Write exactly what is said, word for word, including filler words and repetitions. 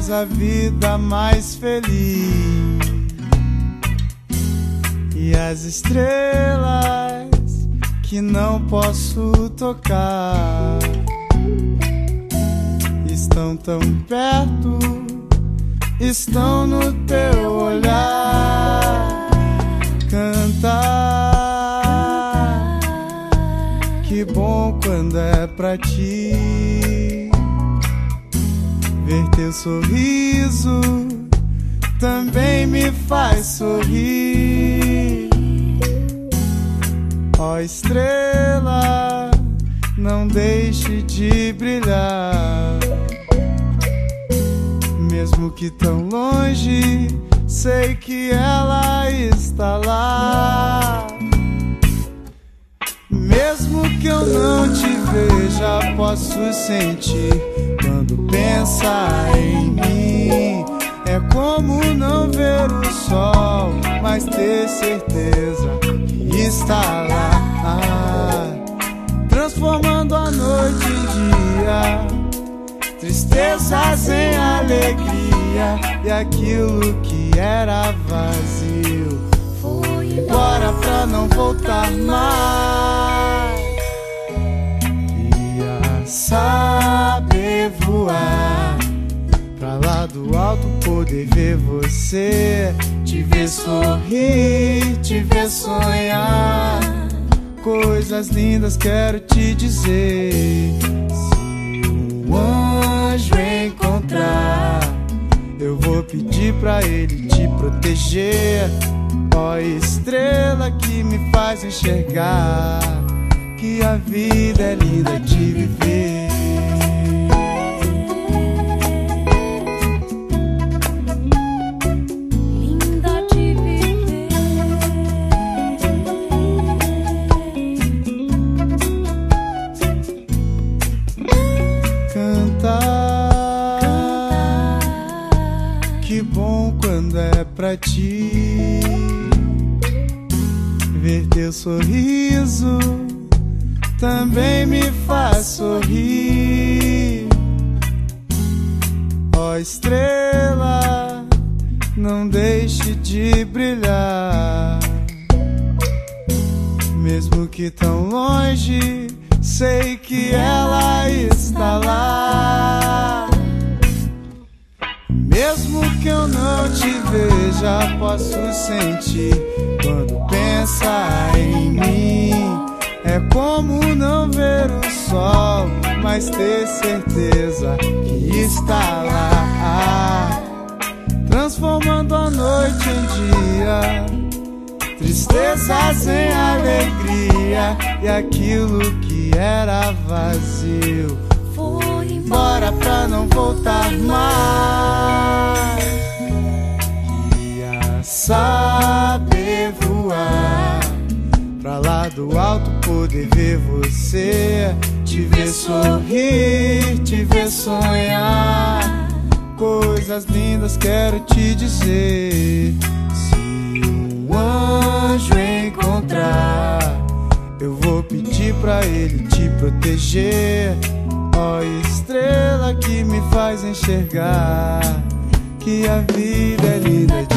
faz a vida mais feliz. E as estrelas que não posso tocar estão tão perto, estão no teu olhar. Cantar, que bom quando é pra ti. Ver teu sorriso também me faz sorrir. Ó estrela, não deixe de brilhar. Mesmo que tão longe, sei que ela está lá. Mesmo que eu não te veja, posso sentir quando pensa em mim. É como não ver o sol, mas ter certeza que está lá, transformando a noite em dia, tristezas em alegria. E aquilo que era vazio foi embora pra não voltar mais. Queria saber voar pra lá do alto, poder ver você, te ver sorrir, te ver sonhar. Coisas lindas quero te dizer. Se um anjo encontrar, eu vou pedir pra ele te proteger. Ó estrela que me faz enxergar que a vida é linda de viver. Linda de viver. Cantar, que bom quando é pra ti. Ver teu sorriso também me faz sorrir. Ó estrela, não deixe de brilhar. Mesmo que tão longe, sei que ela está lá. Mesmo que eu não te veja, posso sentir quando pensa em mim. É como não ver o sol, mas ter certeza que está lá, transformando a noite em dia, tristezas em alegria. E aquilo que era vazio foi embora pra não voltar mais. Queria saber voar pra lá do alto, poder ver você, te ver sorrir, te ver sonhar. Coisas lindas quero te dizer. Se um anjo encontrar, eu vou pedir pra ele te proteger. Ó estrela que me faz enxergar que a vida é linda